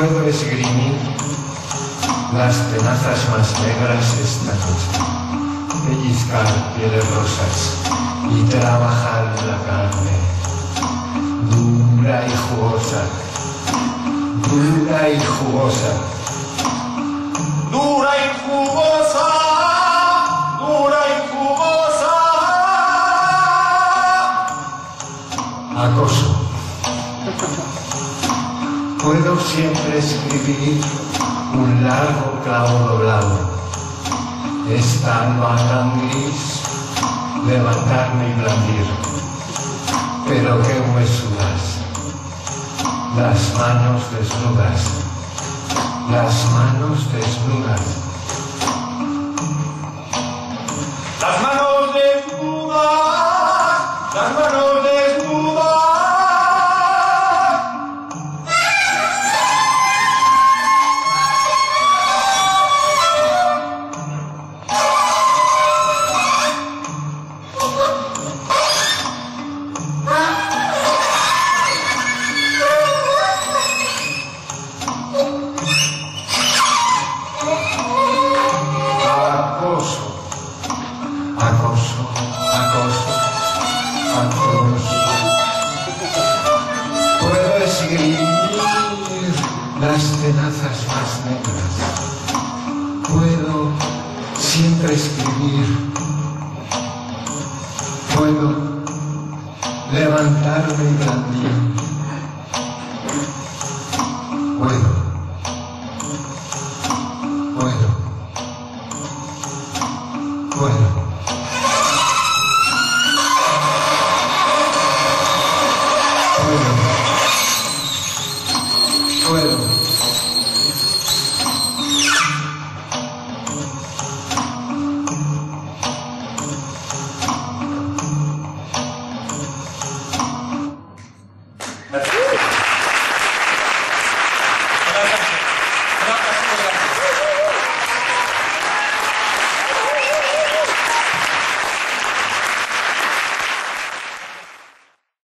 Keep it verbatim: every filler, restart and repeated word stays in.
Puedo esgrimir las tenazas más negras esta noche, pellizcar pieles rosas y trabajar la carne, dura y jugosa, dura y jugosa, dura y jugosa, dura y jugosa. Acoso. Puedo siempre escribir un largo clavo doblado, esta alba tan gris, levantarme y blandir, pero qué huesudas, las manos desnudas, las manos desnudas, las manos desnudas, las manos desnudas. Acoso, acoso, acoso. Puedo escribir las tenazas más negras. Puedo siempre escribir. Puedo levantarme y blandir.